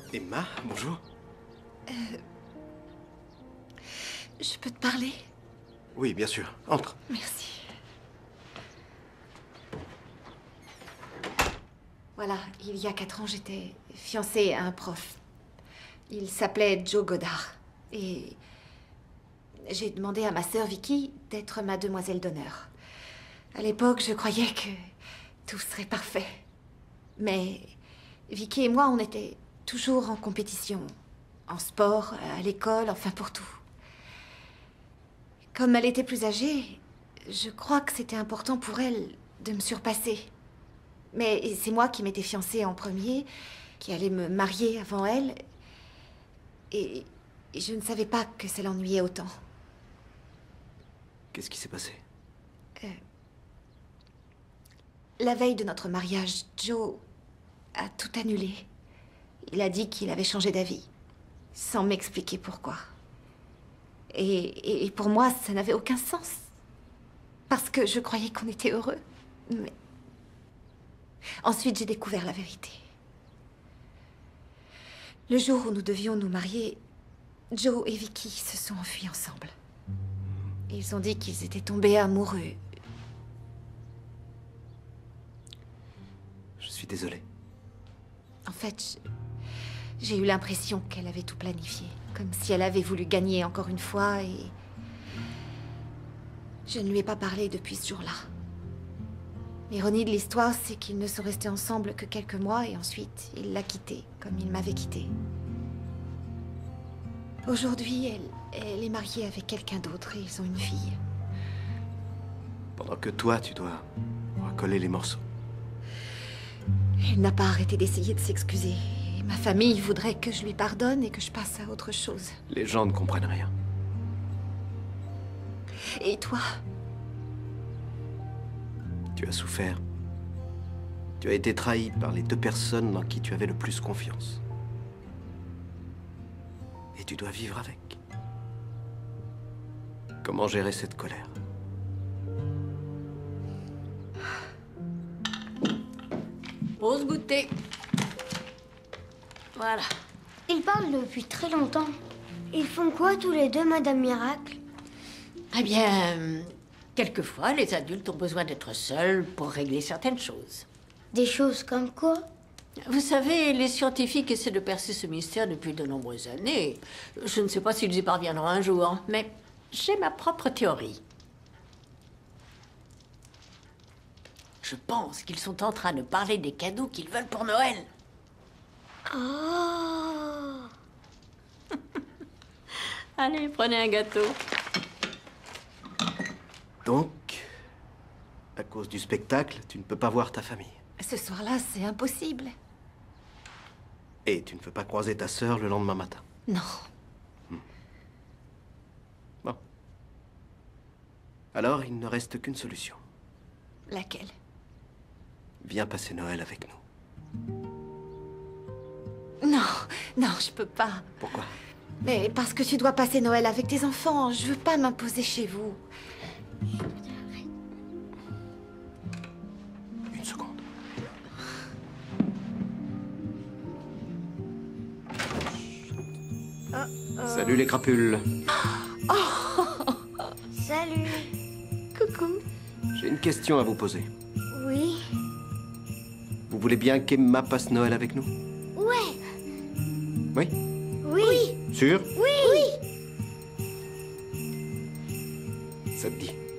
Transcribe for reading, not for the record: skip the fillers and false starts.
Emma, bonjour. Je peux te parler? Oui, bien sûr. Entre. Merci. Voilà, il y a 4 ans, j'étais fiancée à un prof. Il s'appelait Joe Goddard. Et j'ai demandé à ma sœur Vicky d'être ma demoiselle d'honneur. À l'époque, je croyais que tout serait parfait. Mais Vicky et moi, on était toujours en compétition. En sport, à l'école, enfin pour tout. Comme elle était plus âgée, je crois que c'était important pour elle de me surpasser. Mais c'est moi qui m'étais fiancée en premier, qui allais me marier avant elle. Et je ne savais pas que ça l'ennuyait autant. Qu'est-ce qui s'est passé? La veille de notre mariage, Joe a tout annulé. Il a dit qu'il avait changé d'avis, sans m'expliquer pourquoi. Et pour moi, ça n'avait aucun sens. Parce que je croyais qu'on était heureux. Mais... Ensuite, j'ai découvert la vérité. Le jour où nous devions nous marier, Joe et Vicky se sont enfuis ensemble. Ils ont dit qu'ils étaient tombés amoureux. Je suis désolé. En fait, j'ai eu l'impression qu'elle avait tout planifié. Comme si elle avait voulu gagner encore une fois et... Je ne lui ai pas parlé depuis ce jour-là. L'ironie de l'histoire, c'est qu'ils ne sont restés ensemble que quelques mois et ensuite, il l'a quittée, comme il m'avait quittée. Aujourd'hui, elle est mariée avec quelqu'un d'autre et ils ont une fille. Pendant que toi, tu dois recoller les morceaux. Elle n'a pas arrêté d'essayer de s'excuser. Et ma famille voudrait que je lui pardonne et que je passe à autre chose. Les gens ne comprennent rien. Et toi? Tu as souffert. Tu as été trahi par les 2 personnes dans qui tu avais le plus confiance. Et tu dois vivre avec. Comment gérer cette colère? Pause goûter. Voilà. Ils parlent depuis très longtemps. Ils font quoi tous les deux, Madame Miracle? Eh bien, quelquefois, les adultes ont besoin d'être seuls pour régler certaines choses. Des choses comme quoi? Vous savez, les scientifiques essaient de percer ce mystère depuis de nombreuses années. Je ne sais pas s'ils y parviendront un jour, mais j'ai ma propre théorie. Je pense qu'ils sont en train de parler des cadeaux qu'ils veulent pour Noël. Oh! Allez, prenez un gâteau. Donc, à cause du spectacle, tu ne peux pas voir ta famille. Ce soir-là, c'est impossible. Et tu ne peux pas croiser ta sœur le lendemain matin. Non. Bon. Alors, il ne reste qu'une solution. Laquelle? Viens passer Noël avec nous. Non, non, je peux pas. Pourquoi? Mais parce que tu dois passer Noël avec tes enfants. Je veux pas m'imposer chez vous. Une seconde. Salut les crapules. Salut. Coucou. J'ai une question à vous poser. Oui? Vous voulez bien qu'Emma passe Noël avec nous? Ouais. Oui? Oui. Sûr? Oui. Ça te dit?